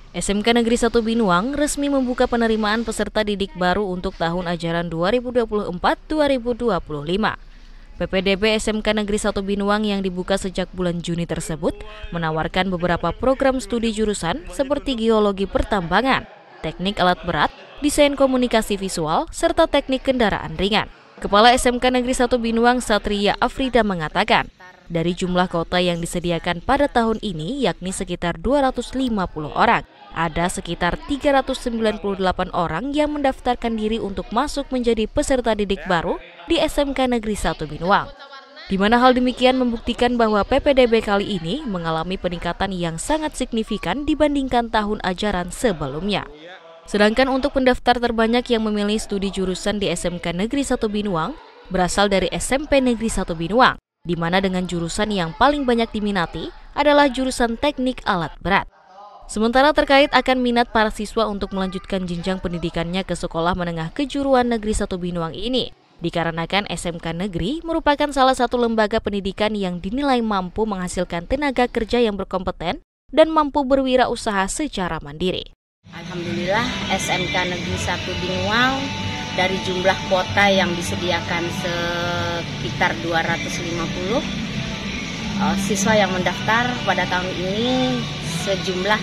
SMK Negeri 1 Binuang resmi membuka penerimaan peserta didik baru untuk tahun ajaran 2024-2025. PPDB SMK Negeri 1 Binuang yang dibuka sejak bulan Juni tersebut menawarkan beberapa program studi jurusan seperti geologi pertambangan, teknik alat berat, desain komunikasi visual, serta teknik kendaraan ringan. Kepala SMK Negeri 1 Binuang Satria Afrida mengatakan, dari jumlah kuota yang disediakan pada tahun ini yakni sekitar 250 orang, ada sekitar 398 orang yang mendaftarkan diri untuk masuk menjadi peserta didik baru di SMK Negeri 1 Binuang. Di mana hal demikian membuktikan bahwa PPDB kali ini mengalami peningkatan yang sangat signifikan dibandingkan tahun ajaran sebelumnya. Sedangkan untuk pendaftar terbanyak yang memilih studi jurusan di SMK Negeri 1 Binuang berasal dari SMP Negeri 1 Binuang, di mana dengan jurusan yang paling banyak diminati adalah jurusan teknik alat berat. Sementara terkait akan minat para siswa untuk melanjutkan jenjang pendidikannya ke sekolah menengah kejuruan Negeri 1 Binuang ini, dikarenakan SMK Negeri merupakan salah satu lembaga pendidikan yang dinilai mampu menghasilkan tenaga kerja yang berkompeten dan mampu berwirausaha secara mandiri. Alhamdulillah SMK Negeri 1 Binuang dari jumlah kuota yang disediakan sekitar 250 siswa yang mendaftar pada tahun ini sejumlah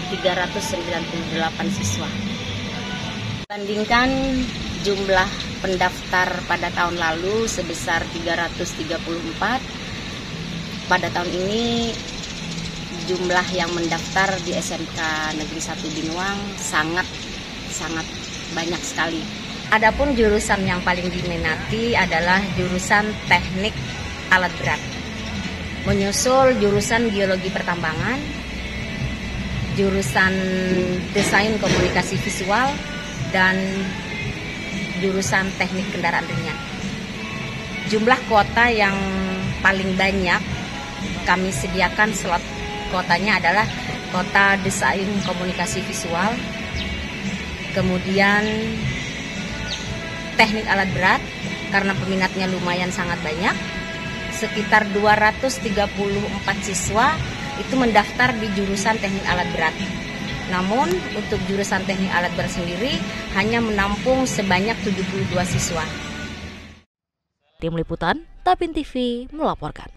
398 siswa. Bandingkan jumlah pendaftar pada tahun lalu sebesar 334, pada tahun ini jumlah yang mendaftar di SMK Negeri 1 Binuang sangat banyak sekali. Adapun jurusan yang paling diminati adalah jurusan teknik alat berat. Menyusul jurusan geologi pertambangan, jurusan desain komunikasi visual, dan jurusan teknik kendaraan ringan. Jumlah kuota yang paling banyak kami sediakan slot kuotanya adalah kuota desain komunikasi visual, kemudian teknik alat berat karena peminatnya lumayan sangat banyak, sekitar 234 siswa itu mendaftar di jurusan teknik alat berat. Namun untuk jurusan teknik alat berat sendiri hanya menampung sebanyak 72 siswa. Tim Liputan, Tapin TV melaporkan.